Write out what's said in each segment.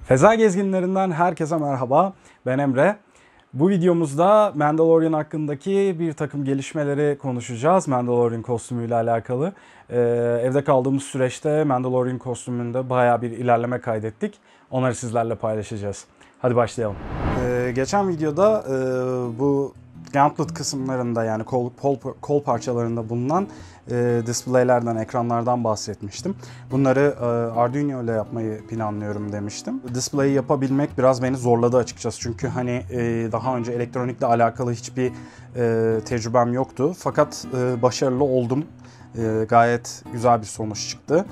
Feza gezginlerinden herkese merhaba. Ben Emre. Bu videomuzda Mandalorian hakkındaki bir takım gelişmeleri konuşacağız. Mandalorian kostümüyle alakalı. Evde kaldığımız süreçte Mandalorian kostümünde bayağı bir ilerleme kaydettik. Onları sizlerle paylaşacağız. Hadi başlayalım. Geçen videoda bu Gauntlet kısımlarında, yani kol parçalarında bulunan displaylerden, ekranlardan bahsetmiştim. Bunları Arduino ile yapmayı planlıyorum demiştim. Display'i yapabilmek biraz beni zorladı açıkçası. Çünkü hani daha önce elektronikle alakalı hiçbir tecrübem yoktu. Fakat başarılı oldum. Gayet güzel bir sonuç çıktı.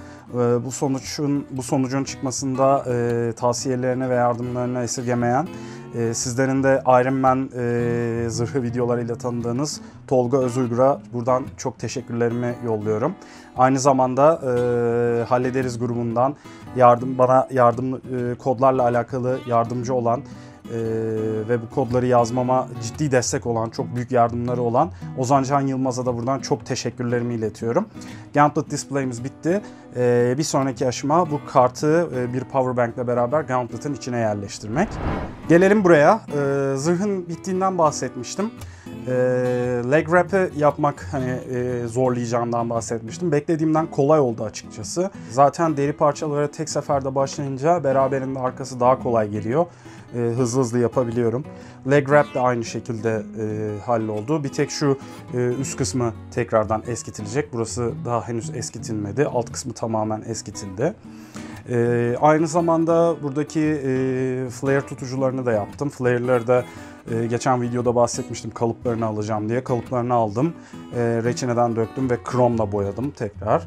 Bu sonucun çıkmasında tavsiyelerini ve yardımlarını esirgemeyen, sizlerin de Iron Man zırhı videolarıyla tanıdığınız Tolga Özuygur'a buradan çok teşekkürlerimi yolluyorum. Aynı zamanda Hallederiz grubundan bana kodlarla alakalı yardımcı olan ve bu kodları yazmama ciddi destek olan, çok büyük yardımları olan Ozan Can Yılmaz'a da buradan çok teşekkürlerimi iletiyorum. Gauntlet display'imiz bitti. Bir sonraki aşama bu kartı bir powerbank ile beraber Gauntlet'ın içine yerleştirmek. Gelelim buraya. Zırhın bittiğinden bahsetmiştim. Leg wrap'ı yapmak zorlayacağımdan bahsetmiştim. Beklediğimden kolay oldu açıkçası. Zaten deri parçaları tek seferde başlayınca beraberinde arkası daha kolay geliyor. Hızlı yapabiliyorum. Leg wrap de aynı şekilde halloldu. Bir tek şu üst kısmı tekrardan eskitilecek. Burası daha henüz eskitilmedi. Alt kısmı tamamen eskitildi. Aynı zamanda buradaki flare tutucularını da yaptım. Flare'ları da geçen videoda bahsetmiştim, kalıplarını alacağım diye. Kalıplarını aldım. Reçineden döktüm ve kromla boyadım tekrar.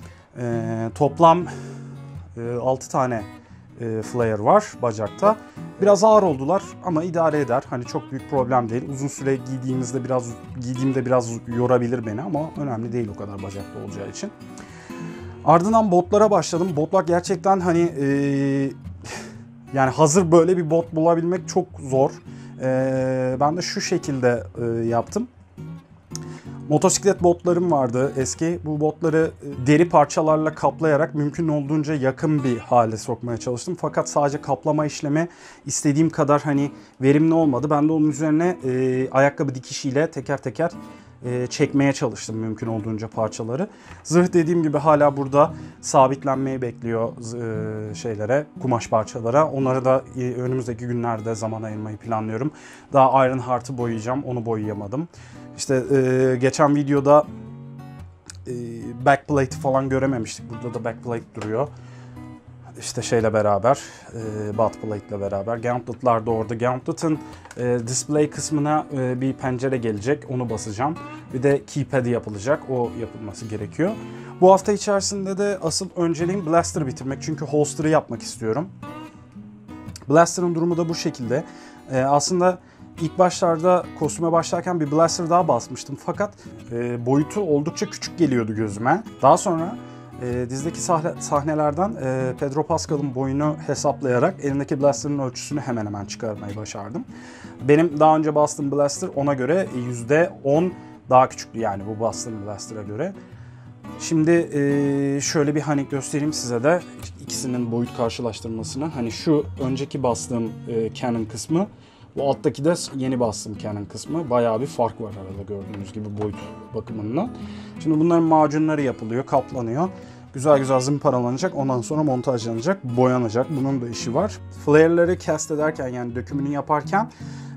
Toplam 6 tane flare var bacakta. Biraz ağır oldular ama idare eder. Hani çok büyük problem değil. Uzun süre giydiğimde biraz yorabilir beni ama önemli değil o kadar bacakta olacağı için. Ardından botlara başladım. Botlar gerçekten yani hazır böyle bir bot bulabilmek çok zor. Ben de şu şekilde yaptım. Motosiklet botlarım vardı eski. Bu botları deri parçalarla kaplayarak mümkün olduğunca yakın bir hale sokmaya çalıştım. Fakat sadece kaplama işlemi istediğim kadar verimli olmadı. Ben de onun üzerine ayakkabı dikişiyle teker teker çekmeye çalıştım mümkün olduğunca parçaları. Zırh dediğim gibi hala burada sabitlenmeyi bekliyor kumaş parçalara. Onları da önümüzdeki günlerde zaman ayırmayı planlıyorum. Daha Iron Heart'ı boyayacağım. Onu boyayamadım. İşte geçen videoda backplate falan görememiştik. Burada da backplate duruyor. İşte şeyle beraber, buttplate ile beraber. Gauntlet'lar da orada. Gauntlet'ın display kısmına bir pencere gelecek. Onu basacağım. Bir de keypad'i yapılacak. O yapılması gerekiyor. Bu hafta içerisinde de asıl önceliğim Blaster'ı bitirmek. Çünkü holster'ı yapmak istiyorum. Blaster'ın durumu da bu şekilde. Aslında İlk başlarda kostüme başlarken bir blaster daha basmıştım fakat boyutu oldukça küçük geliyordu gözüme. Daha sonra dizdeki sahnelerden Pedro Pascal'ın boyunu hesaplayarak elindeki blaster'ın ölçüsünü hemen hemen çıkarmayı başardım. Benim daha önce bastığım blaster ona göre %10 daha küçüktü, yani bu bastığım blaster'a göre. Şimdi şöyle bir göstereyim size de ikisinin boyut karşılaştırmasını. Şu önceki bastığım Canon kısmı, bu alttaki de yeni bastığım Canon kısmı. Bayağı bir fark var arada, gördüğünüz gibi boyut bakımından. Şimdi bunların macunları yapılıyor, kaplanıyor. Güzel güzel zımparalanacak, ondan sonra montajlanacak, boyanacak. Bunun da işi var. Flare'ları cast ederken, yani dökümünü yaparken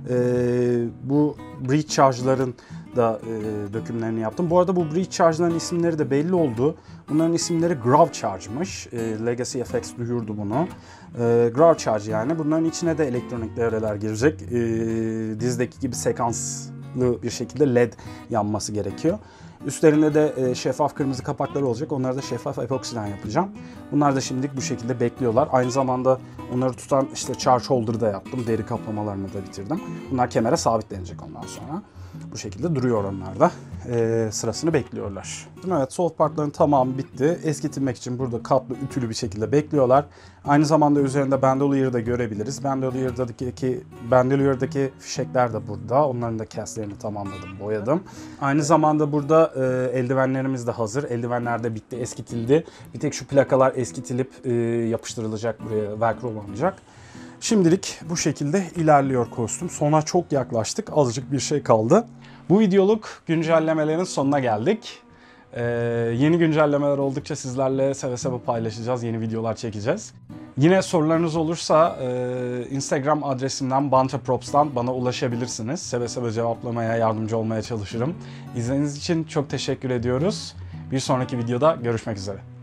bu breach charge'ların da dökümlerini yaptım. Bu arada bu breach charge'ların isimleri de belli oldu. Bunların isimleri Grav Charge'mış. Legacy FX duyurdu bunu. Grav Charge yani. Bunların içine de elektronik devreler girecek. Dizdeki gibi sekanslı bir şekilde LED yanması gerekiyor. Üstlerinde de şeffaf kırmızı kapakları olacak. Onları da şeffaf epoksiden yapacağım. Bunlar da şimdilik bu şekilde bekliyorlar. Aynı zamanda onları tutan charge holder'ı da yaptım. Deri kaplamalarını da bitirdim. Bunlar kemere sabitlenecek ondan sonra. Bu şekilde duruyor onlar da. Sırasını bekliyorlar. Evet, soft partların tamamı bitti. Eskitilmek için burada katlı, ütülü bir şekilde bekliyorlar. Aynı zamanda üzerinde bandolier'ı da görebiliriz. Bandolier'daki fişekler de burada. Onların da castlerini tamamladım, boyadım. Aynı zamanda burada eldivenlerimiz de hazır. Eldivenler de bitti, eskitildi. Bir tek şu plakalar eskitilip yapıştırılacak, buraya velcro olmayacak. Şimdilik bu şekilde ilerliyor kostüm. Sona çok yaklaştık. Azıcık bir şey kaldı. Bu videoluk güncellemelerin sonuna geldik. Yeni güncellemeler oldukça sizlerle seve seve paylaşacağız. Yeni videolar çekeceğiz. Yine sorularınız olursa Instagram adresimden BantaProps'tan bana ulaşabilirsiniz. Seve seve cevaplamaya, yardımcı olmaya çalışırım. İzlediğiniz için çok teşekkür ediyoruz. Bir sonraki videoda görüşmek üzere.